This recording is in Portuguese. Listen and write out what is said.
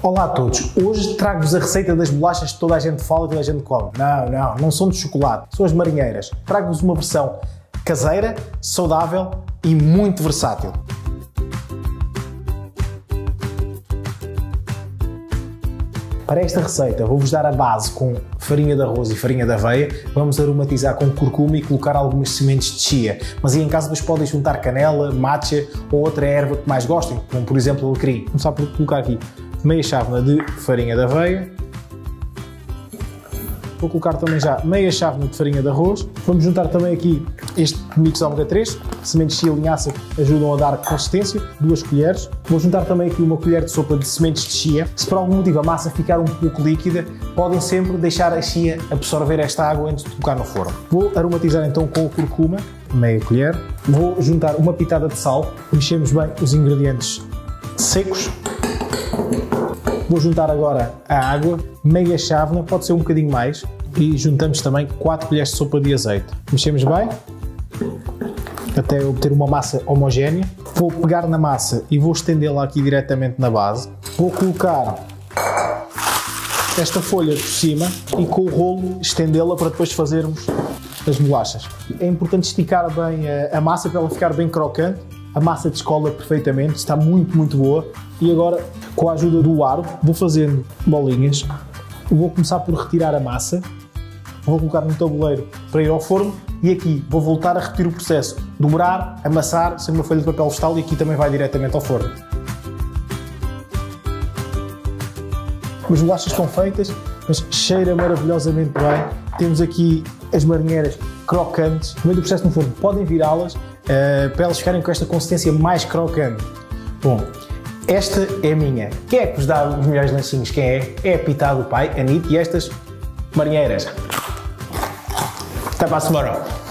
Olá a todos, hoje trago-vos a receita das bolachas que toda a gente fala e toda a gente come. Não são de chocolate, são as marinheiras. Trago-vos uma versão caseira, saudável e muito versátil. Para esta receita vou-vos dar a base com farinha de arroz e farinha de aveia, vamos aromatizar com curcuma e colocar algumas sementes de chia, mas aí em casa vocês podem juntar canela, matcha ou outra erva que mais gostem, como por exemplo alecrim. Vou começar por colocar aqui meia chávena de farinha de aveia, vou colocar também já meia chávena de farinha de arroz, vamos juntar também aqui este mix ômega 3, sementes de chia e linhaça que ajudam a dar consistência, 2 colheres, vou juntar também aqui uma colher de sopa de sementes de chia. Se por algum motivo a massa ficar um pouco líquida, podem sempre deixar a chia absorver esta água antes de colocar no forno. Vou aromatizar então com a curcuma, meia colher, vou juntar uma pitada de sal, mexemos bem os ingredientes secos. Vou juntar agora a água, meia chávena, pode ser um bocadinho mais, e juntamos também 4 colheres de sopa de azeite. Mexemos bem, até obter uma massa homogénea. Vou pegar na massa e vou estendê-la aqui diretamente na base. Vou colocar esta folha por cima e com o rolo estendê-la para depois fazermos as bolachas. É importante esticar bem a massa para ela ficar bem crocante. A massa descola perfeitamente, está muito boa. E agora, com a ajuda do aro, vou fazendo bolinhas. Vou começar por retirar a massa. Vou colocar no tabuleiro para ir ao forno. E aqui vou voltar a repetir o processo. Dobrar, amassar, sem uma folha de papel vegetal e aqui também vai diretamente ao forno. As bolachas estão feitas, mas cheira maravilhosamente bem. Temos aqui as marinheiras crocantes. No meio do processo no forno podem virá-las para elas ficarem com esta consistência mais crocante. Bom, esta é a minha. Quem é que vos dá os melhores lanchinhos? Quem é? É a Pitá do pai, a Nit, e estas marinheiras. Até para a semana.